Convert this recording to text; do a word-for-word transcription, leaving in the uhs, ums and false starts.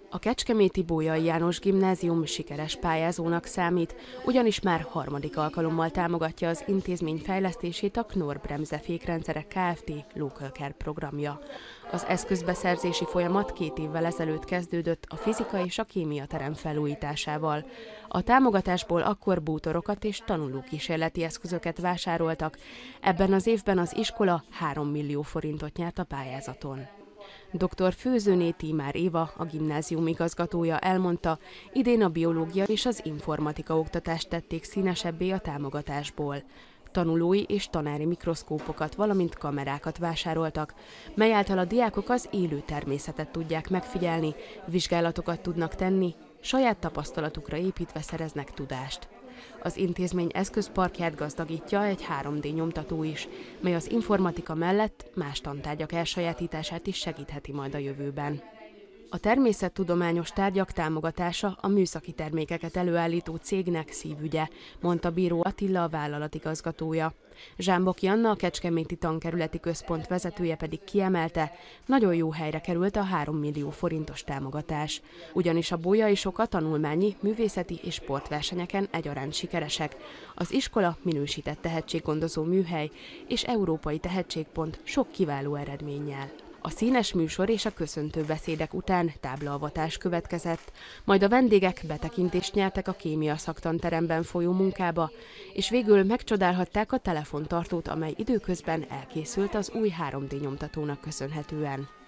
A kecskeméti Bolyai János Gimnázium sikeres pályázónak számít, ugyanis már harmadik alkalommal támogatja az intézmény fejlesztését a Knorr-Bremse Fékrendszerek Kft. Local Care programja. Az eszközbeszerzési folyamat két évvel ezelőtt kezdődött a fizika és a kémia terem felújításával. A támogatásból akkor bútorokat és tanulókísérleti eszközöket vásároltak, ebben az évben az iskola három millió forintot nyert a pályázaton. dr. Főzőné Tímár Éva, a gimnázium igazgatója elmondta, idén a biológia és az informatika oktatást tették színesebbé a támogatásból. Tanulói és tanári mikroszkópokat, valamint kamerákat vásároltak, mely által a diákok az élő természetet tudják megfigyelni, vizsgálatokat tudnak tenni, saját tapasztalatukra építve szereznek tudást. Az intézmény eszközparkját gazdagítja egy három dé nyomtató is, mely az informatika mellett más tantárgyak elsajátítását is segítheti majd a jövőben. A természettudományos tárgyak támogatása a műszaki termékeket előállító cégnek szívügye, mondta Bíró Attila, a vállalat igazgatója. Zsámbok Janna, a Kecskeméti Tankerületi Központ vezetője pedig kiemelte, nagyon jó helyre került a három millió forintos támogatás. Ugyanis a bolyaiok a tanulmányi, művészeti és sportversenyeken egyaránt sikeresek. Az iskola minősített tehetséggondozó műhely és európai tehetségpont sok kiváló eredménnyel. A színes műsor és a köszöntő beszédek után táblaavatás következett, majd a vendégek betekintést nyertek a kémia szaktanteremben folyó munkába, és végül megcsodálhatták a telefontartót, amely időközben elkészült az új három dé nyomtatónak köszönhetően.